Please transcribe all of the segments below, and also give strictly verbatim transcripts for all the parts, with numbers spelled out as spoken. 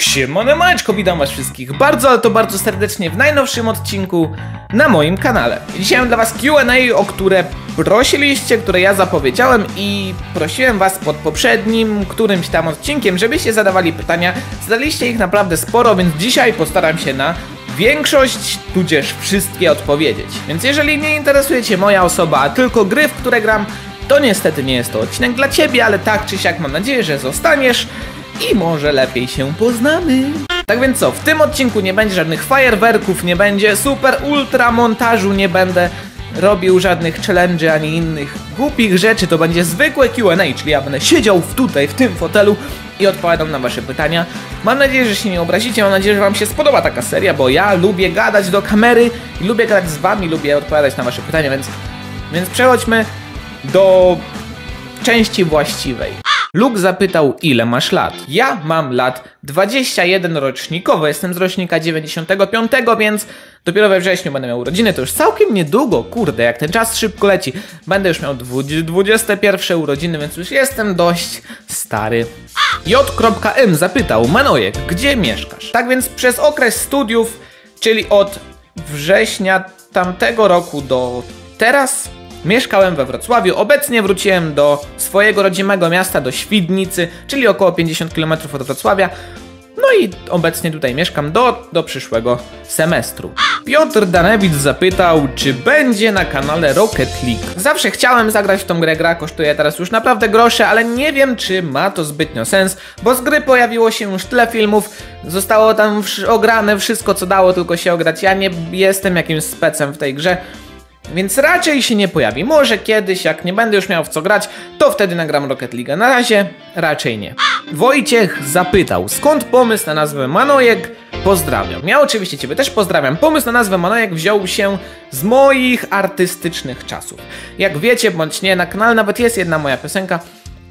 Siemaneczko, witam was wszystkich bardzo, ale to bardzo serdecznie w najnowszym odcinku na moim kanale. Dzisiaj mam dla was Q and A, o które prosiliście, które ja zapowiedziałem i prosiłem was pod poprzednim którymś tam odcinkiem, żebyście zadawali pytania. Zadaliście ich naprawdę sporo, więc dzisiaj postaram się na większość, tudzież wszystkie odpowiedzieć. Więc jeżeli nie interesuje cię moja osoba, a tylko gry, w które gram, to niestety nie jest to odcinek dla ciebie, ale tak czy siak mam nadzieję, że zostaniesz i może lepiej się poznamy. Tak więc co, w tym odcinku nie będzie żadnych fajerwerków, nie będzie super ultra montażu, nie będę robił żadnych challenge'y ani innych głupich rzeczy, to będzie zwykłe Q and A, czyli ja będę siedział tutaj, w tym fotelu i odpowiadał na wasze pytania. Mam nadzieję, że się nie obrazicie, mam nadzieję, że wam się spodoba taka seria, bo ja lubię gadać do kamery i lubię gadać z wami, lubię odpowiadać na wasze pytania, więc, więc przechodźmy do części właściwej. Luke zapytał, ile masz lat? Ja mam lat dwadzieścia jeden rocznikowo, jestem z rocznika dziewięćdziesiątego piątego, więc dopiero we wrześniu będę miał urodziny, to już całkiem niedługo, kurde, jak ten czas szybko leci. Będę już miał dwudzieste pierwsze urodziny, więc już jestem dość stary. J M zapytał, Manojek, gdzie mieszkasz? Tak więc przez okres studiów, czyli od września tamtego roku do teraz, mieszkałem we Wrocławiu, obecnie wróciłem do swojego rodzimego miasta, do Świdnicy, czyli około pięćdziesiąt kilometrów od Wrocławia. No i obecnie tutaj mieszkam do, do przyszłego semestru. Piotr Danewicz zapytał, czy będzie na kanale Rocket League. Zawsze chciałem zagrać w tą grę, gra kosztuje teraz już naprawdę grosze, ale nie wiem, czy ma to zbytnio sens, bo z gry pojawiło się już tyle filmów, zostało tam ograne wszystko, co dało tylko się ograć. Ja nie jestem jakimś specem w tej grze, więc raczej się nie pojawi. Może kiedyś, jak nie będę już miał w co grać, to wtedy nagram Rocket League. Na razie raczej nie. Wojciech zapytał, skąd pomysł na nazwę Manojek? Pozdrawiam. Ja oczywiście ciebie też pozdrawiam. Pomysł na nazwę Manojek wziął się z moich artystycznych czasów. Jak wiecie, bądź nie, na kanale nawet jest jedna moja piosenka.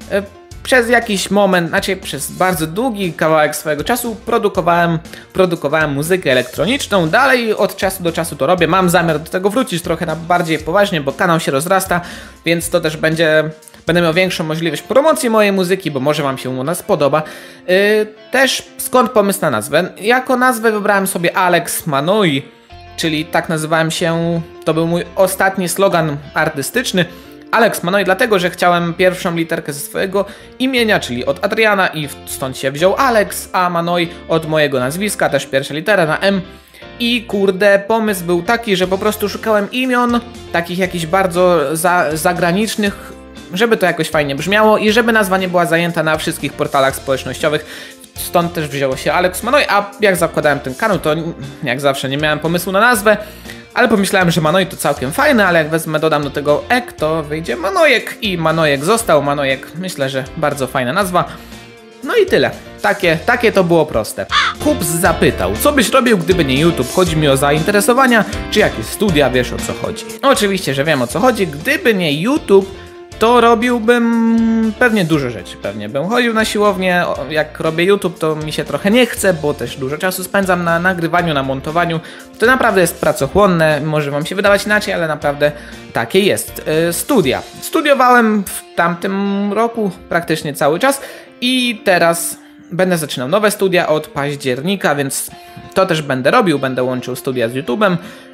Przez jakiś moment, znaczy przez bardzo długi kawałek swojego czasu produkowałem, produkowałem muzykę elektroniczną. Dalej od czasu do czasu to robię. Mam zamiar do tego wrócić trochę na bardziej poważnie, bo kanał się rozrasta, więc to też będzie... Będę miał większą możliwość promocji mojej muzyki, bo może wam się u nas podoba. Yy, też skąd pomysł na nazwę? Jako nazwę wybrałem sobie Alex Manoi, czyli tak nazywałem się, to był mój ostatni slogan artystyczny. Alex Manoi, dlatego że chciałem pierwszą literkę ze swojego imienia, czyli od Adriana, i stąd się wziął Alex, a Manoi od mojego nazwiska, też pierwsza litera na M. I kurde, pomysł był taki, że po prostu szukałem imion, takich jakichś bardzo za, zagranicznych, żeby to jakoś fajnie brzmiało i żeby nazwa nie była zajęta na wszystkich portalach społecznościowych. Stąd też wzięło się Alex Manoi, a jak zakładałem ten kanał, to jak zawsze nie miałem pomysłu na nazwę, ale pomyślałem, że Manoi to całkiem fajne, ale jak wezmę, dodam do tego ek, to wyjdzie Manojek i Manojek został. Manojek, myślę, że bardzo fajna nazwa. No i tyle. Takie, takie to było proste. Kups zapytał, co byś robił, gdyby nie YouTube? Chodzi mi o zainteresowania, czy jakieś studia, wiesz o co chodzi. Oczywiście, że wiem o co chodzi. Gdyby nie YouTube, to robiłbym pewnie dużo rzeczy. Pewnie bym chodził na siłownię. Jak robię YouTube, to mi się trochę nie chce, bo też dużo czasu spędzam na nagrywaniu, na montowaniu. To naprawdę jest pracochłonne, może wam się wydawać inaczej, ale naprawdę takie jest. Yy, studia. Studiowałem w tamtym roku praktycznie cały czas i teraz będę zaczynał nowe studia od października, więc to też będę robił, będę łączył studia z YouTube'em.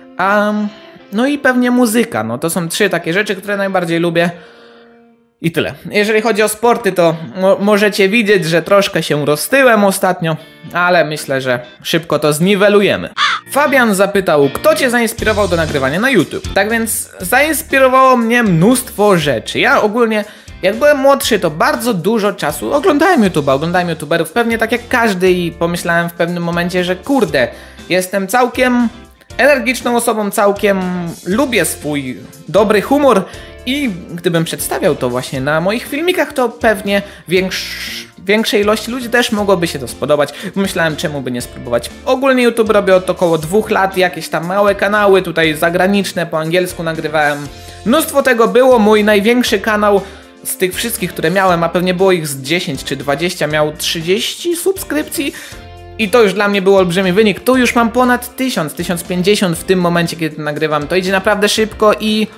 Um, no i pewnie muzyka. No to są trzy takie rzeczy, które najbardziej lubię. I tyle. Jeżeli chodzi o sporty, to mo możecie widzieć, że troszkę się roztyłem ostatnio, ale myślę, że szybko to zniwelujemy. Fabian zapytał, kto cię zainspirował do nagrywania na YouTube? Tak więc zainspirowało mnie mnóstwo rzeczy. Ja ogólnie, jak byłem młodszy, to bardzo dużo czasu oglądałem YouTube'a, oglądałem YouTuberów, pewnie tak jak każdy, i pomyślałem w pewnym momencie, że kurde, jestem całkiem energiczną osobą, całkiem lubię swój dobry humor i gdybym przedstawiał to właśnie na moich filmikach, to pewnie większ, większej ilości ludzi też mogłoby się to spodobać. Myślałem, czemu by nie spróbować. Ogólnie YouTube robię od około dwóch lat, jakieś tam małe kanały tutaj zagraniczne, po angielsku nagrywałem. Mnóstwo tego było, mój największy kanał z tych wszystkich, które miałem, a pewnie było ich z dziesięć czy dwadzieścia, miał trzydzieści subskrypcji. I to już dla mnie był olbrzymi wynik. Tu już mam ponad tysiąc, tysiąc pięćdziesiąt w tym momencie, kiedy to nagrywam. To idzie naprawdę szybko i...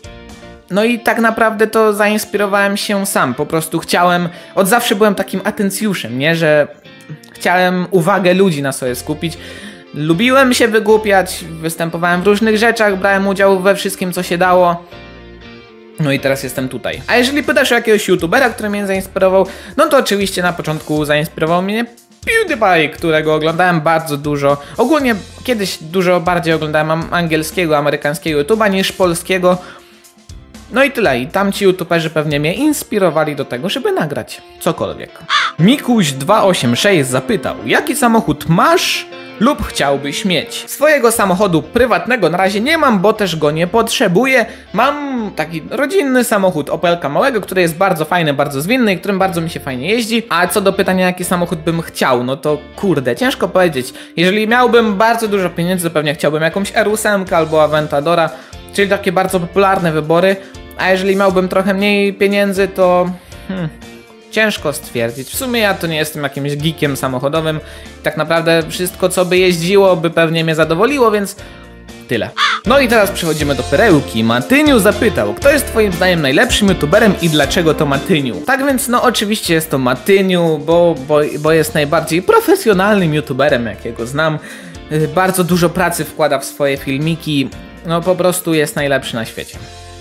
No i tak naprawdę to zainspirowałem się sam. Po prostu chciałem... Od zawsze byłem takim atencjuszem, nie? Że chciałem uwagę ludzi na sobie skupić. Lubiłem się wygłupiać, występowałem w różnych rzeczach, brałem udział we wszystkim, co się dało. No i teraz jestem tutaj. A jeżeli pytasz o jakiegoś youtubera, który mnie zainspirował, no to oczywiście na początku zainspirował mnie PewDiePie, którego oglądałem bardzo dużo. Ogólnie kiedyś dużo bardziej oglądałem angielskiego, amerykańskiego YouTube'a niż polskiego. No i tyle. I tamci youtuberzy pewnie mnie inspirowali do tego, żeby nagrać cokolwiek. Mikuś dwa osiem sześć zapytał, jaki samochód masz lub chciałbyś mieć? Swojego samochodu prywatnego na razie nie mam, bo też go nie potrzebuję. Mam taki rodzinny samochód Opelka małego, który jest bardzo fajny, bardzo zwinny i którym bardzo mi się fajnie jeździ. A co do pytania, jaki samochód bym chciał, no to kurde, ciężko powiedzieć. Jeżeli miałbym bardzo dużo pieniędzy, pewnie chciałbym jakąś R osiem albo Aventadora, czyli takie bardzo popularne wybory. A jeżeli miałbym trochę mniej pieniędzy, to... Hmm, ciężko stwierdzić. W sumie ja to nie jestem jakimś geekiem samochodowym. Tak naprawdę wszystko, co by jeździło, by pewnie mnie zadowoliło, więc tyle. No i teraz przechodzimy do perełki. Matyniu zapytał, kto jest twoim zdaniem najlepszym youtuberem i dlaczego to Matyniu? Tak więc no oczywiście jest to Matyniu, bo, bo, bo jest najbardziej profesjonalnym youtuberem, jakiego znam. Bardzo dużo pracy wkłada w swoje filmiki. No po prostu jest najlepszy na świecie.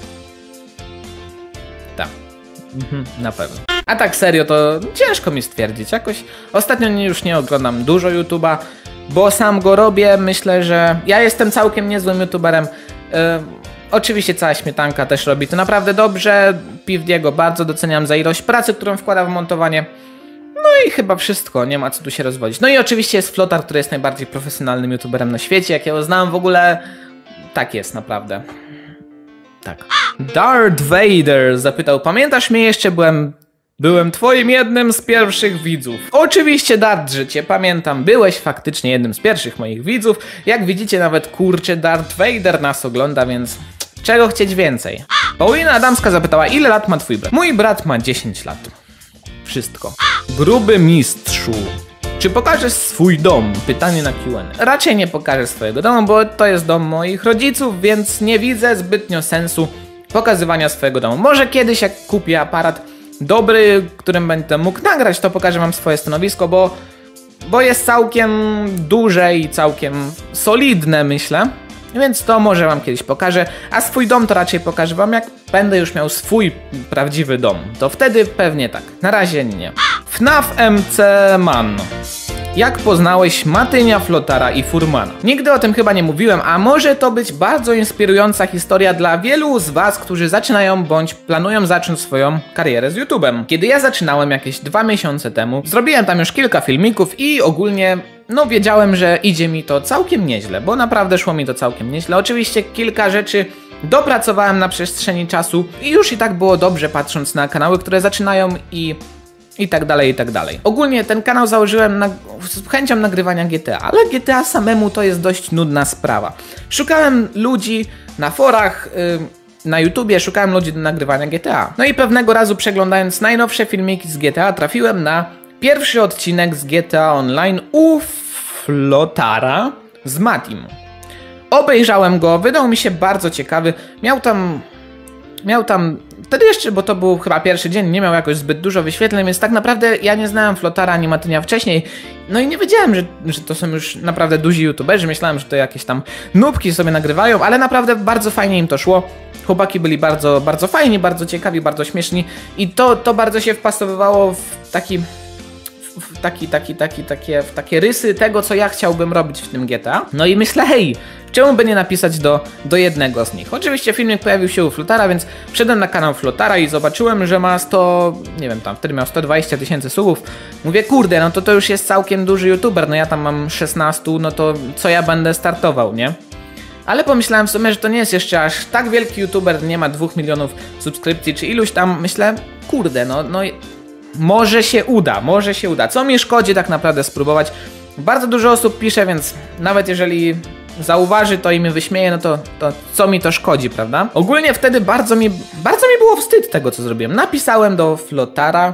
Tak. Mhm, na pewno. A tak serio to ciężko mi stwierdzić. Jakoś ostatnio już nie oglądam dużo YouTube'a, bo sam go robię. Myślę, że ja jestem całkiem niezłym YouTuberem. Yy, oczywiście cała śmietanka też robi to naprawdę dobrze. PewDie'ego bardzo doceniam za ilość pracy, którą wkłada w montowanie. No i chyba wszystko, nie ma co tu się rozwodzić. No i oczywiście jest Flotar, który jest najbardziej profesjonalnym YouTuberem na świecie, jakiego znam w ogóle. Tak jest naprawdę. Tak. Darth Vader zapytał, pamiętasz mnie jeszcze? Byłem... Byłem twoim jednym z pierwszych widzów. Oczywiście Dart, że cię pamiętam, byłeś faktycznie jednym z pierwszych moich widzów. Jak widzicie, nawet kurczę Darth Vader nas ogląda, więc czego chcieć więcej? Paulina Adamska zapytała, ile lat ma twój brat? Mój brat ma dziesięć lat. Wszystko. Gruby mistrzu. Czy pokażesz swój dom? Pytanie na Q and A. Raczej nie pokażę swojego domu, bo to jest dom moich rodziców, więc nie widzę zbytnio sensu pokazywania swojego domu. Może kiedyś, jak kupię aparat dobry, którym będę mógł nagrać, to pokażę wam swoje stanowisko, bo, bo jest całkiem duże i całkiem solidne, myślę. Więc to może wam kiedyś pokażę, a swój dom to raczej pokażę wam, jak będę już miał swój prawdziwy dom. To wtedy pewnie tak. Na razie nie. F N A F M C Man. Jak poznałeś Matynia, Flotara i Furmana? Nigdy o tym chyba nie mówiłem, a może to być bardzo inspirująca historia dla wielu z was, którzy zaczynają bądź planują zacząć swoją karierę z YouTube'em. Kiedy ja zaczynałem jakieś dwa miesiące temu, zrobiłem tam już kilka filmików i ogólnie no wiedziałem, że idzie mi to całkiem nieźle, bo naprawdę szło mi to całkiem nieźle. Oczywiście kilka rzeczy dopracowałem na przestrzeni czasu i już i tak było dobrze, patrząc na kanały, które zaczynają i... I tak dalej, i tak dalej. Ogólnie ten kanał założyłem na, z chęcią nagrywania G T A, ale G T A samemu to jest dość nudna sprawa. Szukałem ludzi na forach, yy, na YouTubie, szukałem ludzi do nagrywania G T A. No i pewnego razu, przeglądając najnowsze filmiki z G T A, trafiłem na pierwszy odcinek z G T A Online u Flotara z Matim. Obejrzałem go, wydał mi się bardzo ciekawy. Miał tam... Miał tam... Wtedy jeszcze, bo to był chyba pierwszy dzień, nie miał jakoś zbyt dużo wyświetleń, więc tak naprawdę ja nie znałem Flotara ani Matynia wcześniej. No i nie wiedziałem, że, że to są już naprawdę duzi youtuberzy. Myślałem, że to jakieś tam nubki sobie nagrywają, ale naprawdę bardzo fajnie im to szło. Chłopaki byli bardzo, bardzo fajni, bardzo ciekawi, bardzo śmieszni i to, to bardzo się wpasowywało w taki... W taki, taki, taki, takie, w takie rysy tego, co ja chciałbym robić w tym G T A. No i myślę, hej, czemu by nie napisać do, do jednego z nich? Oczywiście filmik pojawił się u Flotara, więc wszedłem na kanał Flotara i zobaczyłem, że ma sto, nie wiem, tam wtedy miał sto dwadzieścia tysięcy subów. Mówię, kurde, no to to już jest całkiem duży youtuber, no ja tam mam szesnaście, no to co ja będę startował, nie? Ale pomyślałem w sumie, że to nie jest jeszcze aż tak wielki youtuber, nie ma dwóch milionów subskrypcji czy iluś tam, myślę, kurde, no, no może się uda, może się uda. Co mi szkodzi tak naprawdę spróbować? Bardzo dużo osób pisze, więc nawet jeżeli zauważy to i mnie wyśmieje, no to, to co mi to szkodzi, prawda? Ogólnie wtedy bardzo mi, bardzo mi było wstyd tego, co zrobiłem. Napisałem do Flotara,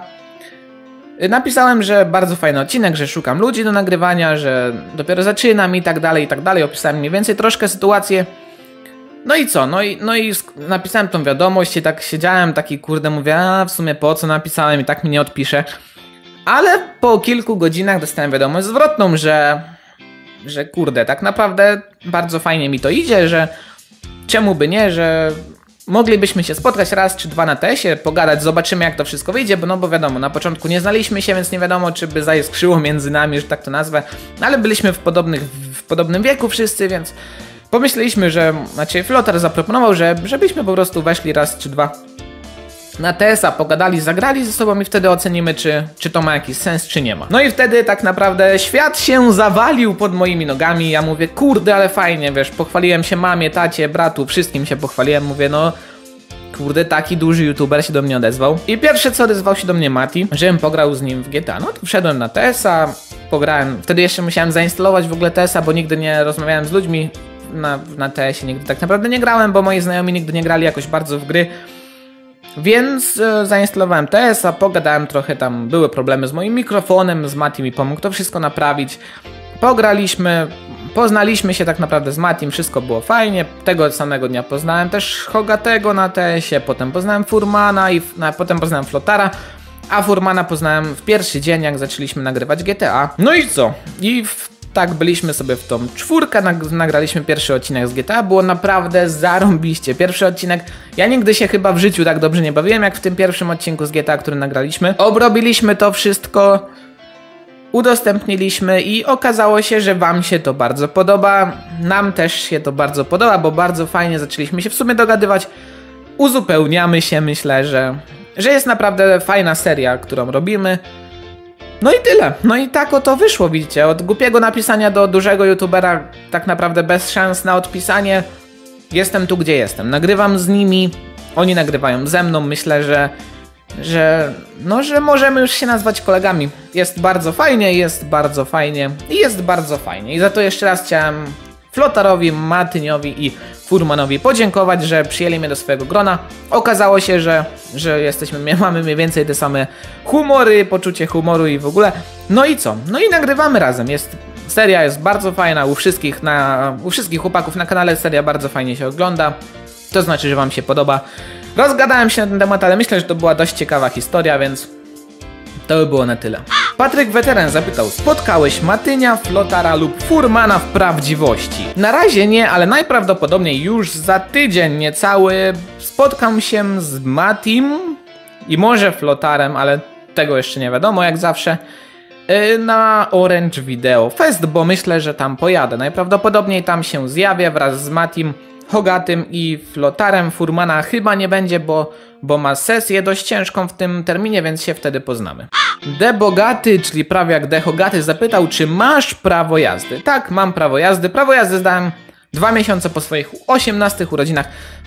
napisałem, że bardzo fajny odcinek, że szukam ludzi do nagrywania, że dopiero zaczynam i tak dalej, i tak dalej. Opisałem mniej więcej troszkę sytuację. No i co? No i, no i napisałem tą wiadomość i tak siedziałem, taki kurde, mówię, a w sumie po co napisałem i tak mi nie odpisze. Ale po kilku godzinach dostałem wiadomość zwrotną, że, że kurde, tak naprawdę bardzo fajnie mi to idzie, że czemu by nie, że moglibyśmy się spotkać raz czy dwa na tesie, pogadać, zobaczymy jak to wszystko wyjdzie, bo no bo wiadomo, na początku nie znaliśmy się, więc nie wiadomo czy by zaiskrzyło między nami, że tak to nazwę, ale byliśmy w, podobnych, w podobnym wieku wszyscy, więc pomyśleliśmy, że znaczy Flotar zaproponował, że żebyśmy po prostu weszli raz czy dwa na T S a, pogadali, zagrali ze sobą i wtedy ocenimy, czy, czy to ma jakiś sens, czy nie ma. No i wtedy tak naprawdę świat się zawalił pod moimi nogami. Ja mówię, kurde, ale fajnie, wiesz, pochwaliłem się mamie, tacie, bratu, wszystkim się pochwaliłem. Mówię, no kurde, taki duży youtuber się do mnie odezwał. I pierwsze co odezwał się do mnie Mati, żebym pograł z nim w G T A. No to wszedłem na T S a, pograłem. Wtedy jeszcze musiałem zainstalować w ogóle T S a, bo nigdy nie rozmawiałem z ludźmi na, na T S ie, nigdy tak naprawdę nie grałem, bo moi znajomi nigdy nie grali jakoś bardzo w gry. Więc e, zainstalowałem T S a, pogadałem trochę, tam były problemy z moim mikrofonem, z Matim mi pomógł to wszystko naprawić. Pograliśmy, poznaliśmy się tak naprawdę z Matim, wszystko było fajnie. Tego samego dnia poznałem też Hogatego na T S ie, potem poznałem Furmana i na, potem poznałem Flotara. A Furmana poznałem w pierwszy dzień, jak zaczęliśmy nagrywać G T A. No i co? I w Tak, byliśmy sobie w tą czwórkę, nagraliśmy pierwszy odcinek z G T A, było naprawdę zarąbiście. Pierwszy odcinek, ja nigdy się chyba w życiu tak dobrze nie bawiłem, jak w tym pierwszym odcinku z G T A, który nagraliśmy. Obrobiliśmy to wszystko, udostępniliśmy i okazało się, że wam się to bardzo podoba. Nam też się to bardzo podoba, bo bardzo fajnie zaczęliśmy się w sumie dogadywać. Uzupełniamy się, myślę, że, że jest naprawdę fajna seria, którą robimy. No i tyle. No i tak oto wyszło, widzicie. Od głupiego napisania do dużego youtubera, tak naprawdę bez szans na odpisanie. Jestem tu, gdzie jestem. Nagrywam z nimi, oni nagrywają ze mną. Myślę, że, że, no, że możemy już się nazwać kolegami. Jest bardzo fajnie, jest bardzo fajnie i jest bardzo fajnie. I za to jeszcze raz chciałem Flotarowi, Matyniowi i Furmanowi podziękować, że przyjęli mnie do swojego grona. Okazało się, że, że jesteśmy, mamy mniej więcej te same humory, poczucie humoru i w ogóle. No i co? No i nagrywamy razem. Jest, seria jest bardzo fajna, u wszystkich, na, u wszystkich chłopaków na kanale seria bardzo fajnie się ogląda. To znaczy, że wam się podoba. Rozgadałem się na ten temat, ale myślę, że to była dość ciekawa historia, więc to by było na tyle. Patryk Weteran zapytał, spotkałeś Matynia, Flotara lub Furmana w prawdziwości? Na razie nie, ale najprawdopodobniej już za tydzień niecały spotkam się z Matim i może Flotarem, ale tego jeszcze nie wiadomo, jak zawsze, na Orange Video Fest, bo myślę, że tam pojadę. Najprawdopodobniej tam się zjawię wraz z Matim, Hogatym i Flotarem. Furmana chyba nie będzie, bo, bo ma sesję dość ciężką w tym terminie, więc się wtedy poznamy. De Bogaty, czyli prawie jak De Hogaty, zapytał, czy masz prawo jazdy? Tak, mam prawo jazdy. Prawo jazdy zdałem dwa miesiące po swoich osiemnastych urodzinach.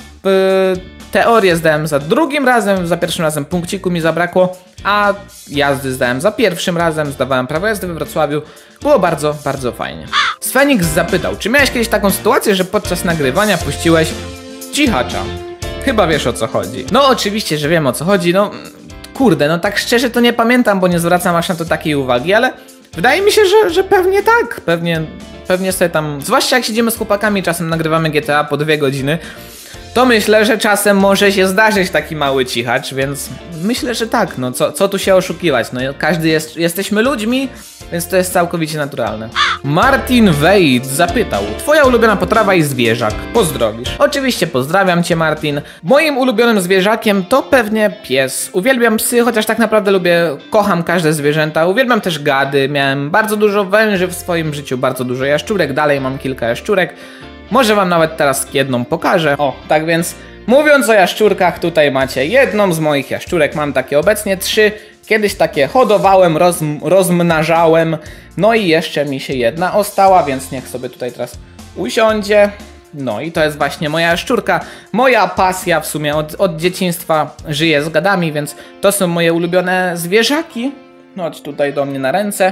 Teorię zdałem za drugim razem, za pierwszym razem punkciku mi zabrakło, a jazdy zdałem za pierwszym razem, zdawałem prawo jazdy we Wrocławiu. Było bardzo, bardzo fajnie. Sfenix zapytał, czy miałeś kiedyś taką sytuację, że podczas nagrywania puściłeś cichacza? Chyba wiesz o co chodzi. No oczywiście, że wiem o co chodzi, no kurde, no tak szczerze to nie pamiętam, bo nie zwracam aż na to takiej uwagi, ale wydaje mi się, że, że pewnie tak, pewnie, pewnie sobie tam, zwłaszcza jak siedzimy z chłopakami, czasem nagrywamy G T A po dwie godziny, to myślę, że czasem może się zdarzyć taki mały cichacz, więc myślę, że tak, no co, co tu się oszukiwać, no każdy jest, jesteśmy ludźmi, więc to jest całkowicie naturalne. Martin Wade zapytał, twoja ulubiona potrawa i zwierzak, pozdrowisz? Oczywiście pozdrawiam cię, Martin. Moim ulubionym zwierzakiem to pewnie pies. Uwielbiam psy, chociaż tak naprawdę lubię, kocham każde zwierzęta. Uwielbiam też gady, miałem bardzo dużo węży w swoim życiu, bardzo dużo jaszczurek, dalej mam kilka jaszczurek. Może wam nawet teraz jedną pokażę. O, tak więc mówiąc o jaszczurkach, tutaj macie jedną z moich jaszczurek, mam takie obecnie trzy. Kiedyś takie hodowałem, roz, rozmnażałem, no i jeszcze mi się jedna ostała, więc niech sobie tutaj teraz usiądzie. No i to jest właśnie moja jaszczurka, moja pasja w sumie od, od dzieciństwa, żyję z gadami, więc to są moje ulubione zwierzaki. Chodź tutaj do mnie na ręce.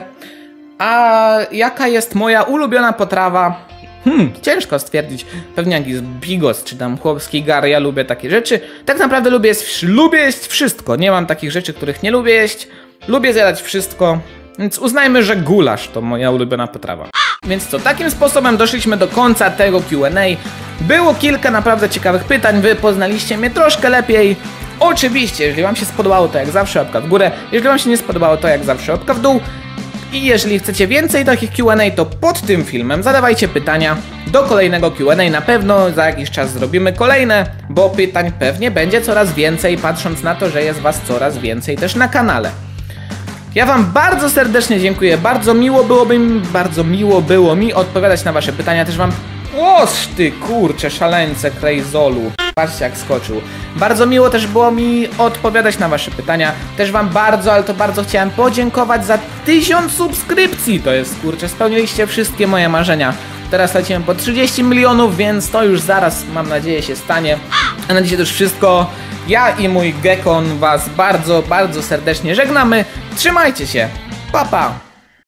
A jaka jest moja ulubiona potrawa? Hmm, ciężko stwierdzić, pewnie jakiś bigos, czy tam chłopski gar, ja lubię takie rzeczy. Tak naprawdę lubię jeść, lubię jeść wszystko, nie mam takich rzeczy, których nie lubię jeść. Lubię zjadać wszystko, więc uznajmy, że gulasz to moja ulubiona potrawa. Więc co, takim sposobem doszliśmy do końca tego Q and A. Było kilka naprawdę ciekawych pytań, wy poznaliście mnie troszkę lepiej. Oczywiście, jeżeli wam się spodobało, to jak zawsze łapka w górę, jeżeli wam się nie spodobało, to jak zawsze łapka w dół. I jeżeli chcecie więcej takich Q and A, to pod tym filmem zadawajcie pytania do kolejnego Q and A. Na pewno za jakiś czas zrobimy kolejne, bo pytań pewnie będzie coraz więcej, patrząc na to, że jest was coraz więcej też na kanale. Ja wam bardzo serdecznie dziękuję, bardzo miło byłoby mi, bardzo miło było mi odpowiadać na wasze pytania, też wam... Oż ty kurcze, szaleńce, krejzolu. Patrzcie jak skoczył. Bardzo miło też było mi odpowiadać na wasze pytania. Też wam bardzo, ale to bardzo chciałem podziękować za tysiąc subskrypcji. To jest, kurczę, spełniliście wszystkie moje marzenia. Teraz lecimy po trzydzieści milionów, więc to już zaraz, mam nadzieję, się stanie. A na dzisiaj to już wszystko. Ja i mój Gekon was bardzo, bardzo serdecznie żegnamy. Trzymajcie się. Pa, pa.